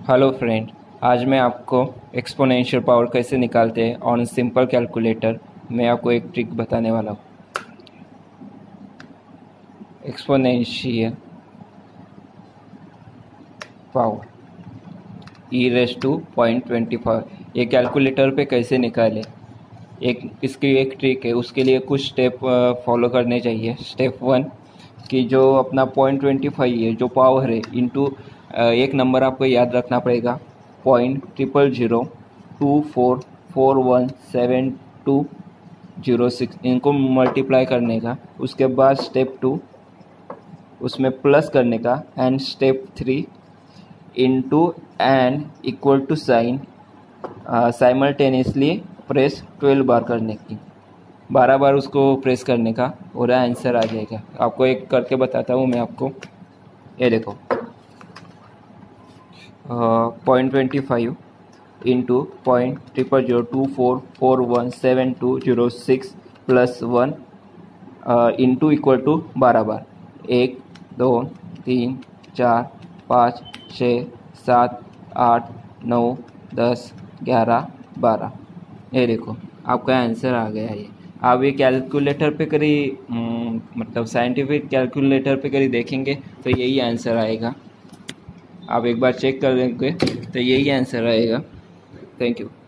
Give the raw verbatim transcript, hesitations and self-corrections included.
Hello friend, आज मैं आपको एक्सपोनेंशियल पावर कैसे निकालते हैं ऑन सिंपल कैलकुलेटर मैं आपको एक ट्रिक बताने वाला हूँ। Exponential power e raise to point twenty five ये कैलकुलेटर पे कैसे निकालें, एक इसकी एक ट्रिक है। उसके लिए कुछ स्टेप फॉलो करने चाहिए। स्टेप वन कि जो अपना पॉइंट ट्वेंटी फाइव है, जो पावर है, इनटू एक नंबर आपको याद रखना पड़ेगा, point triple zero two four four one seven two zero six, इनको मल्टीप्लाई करने का। उसके बाद स्टेप टू उसमें प्लस करने का, and step three into and equal to sign simultaneously press twelve बार करने की, बारह बार उसको प्रेस करने का और आंसर आ जाएगा। आपको एक करके बताता हूँ मैं आपको। ये देखो, point twenty five into point triple zero two four four one seven two zero six plus one into equal to बारह बार, एक दो तीन चार पाँच छः सात आठ नौ दस ग्यारह बारह। ये देखो, आपका आंसर आ गया है। आप ये कैलकुलेटर पे करी मतलब साइंटिफिक कैलकुलेटर पे करी देखेंगे तो यही आंसर आएगा। आप एक बार चेक कर लेंगे तो यही आंसर आएगा। Thank you.